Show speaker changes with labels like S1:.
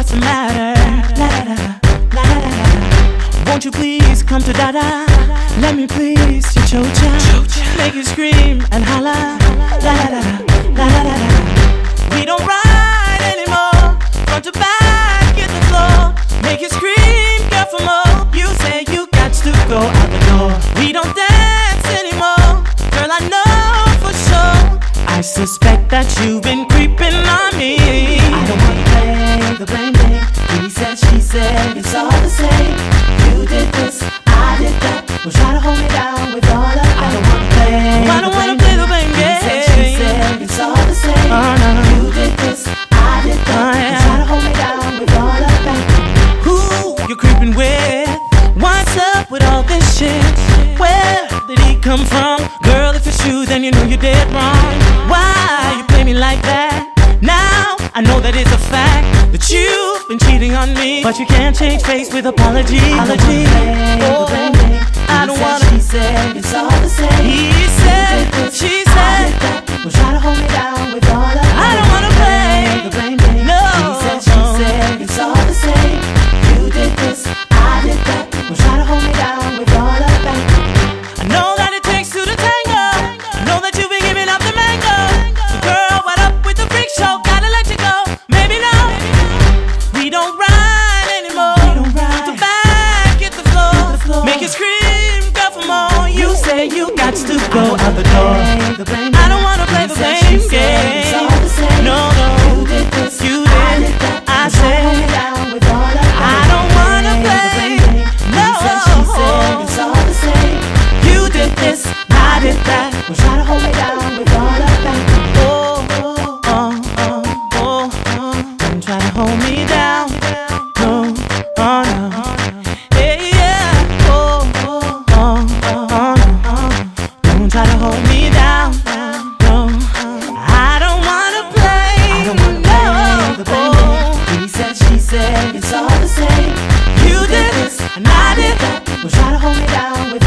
S1: what's the matter? La da da da, la da da da. Won't you please come to Dada? Let me please your chocha. Make you scream and holla. La da da da, la da da da. We don't ride anymore, front to back, hit the floor. Make you scream, girl, for more. You say you got to go out the door. We don't dance anymore, girl, I know for sure. I suspect that you've been creeping on me.
S2: I don't wanna play the blame game. He said, she said, it's all the same. You did this, I did that. We'll try to hold me down with all of that. I don't wanna play
S1: the blame game.
S2: He said, she said, it's all the same.
S1: No.
S2: You did this, I did that. We'll try to hold me down with all of that.
S1: Who you creeping with? What's up with all this shit? Where did he come from? Girl, if it's you, then you know you're dead wrong. Why you play me like that? Now I know that it's a fact that you've been cheating on me, but you can't change face with apology.
S2: I don't wanna. She said, it's all the same.
S1: He said, she said,
S2: we'll try to hold me down with all of that.
S1: I don't wanna play
S2: the blame game.
S1: No.
S2: He said, she said, it's all the same. You did this, I did that. We'll try to hold me down with all of that.
S1: I know that it takes two to tango. I know that you've been giving up the mango. So girl, what up with the freak show? Gotta let you go. Maybe no. We don't ride anymore.
S2: We don't ride.
S1: The back, hit the floor. Make you scream, girl, for more. You say you got to go out the door. I don't wanna play the blame game. No, no.
S2: You did this,
S1: you did. I say I don't wanna play. No.
S2: It's all the same.
S1: You did this, I did that.
S2: We'll try to hold me down with all of that.
S1: Don't try to hold me down. No, oh no. Hey, yeah. No. Don't try to hold me down. No, I don't wanna play.
S2: I don't wanna play the blame game. He said, she said, it's all the same.
S1: You did this, and I did that.
S2: We'll try to hold me down with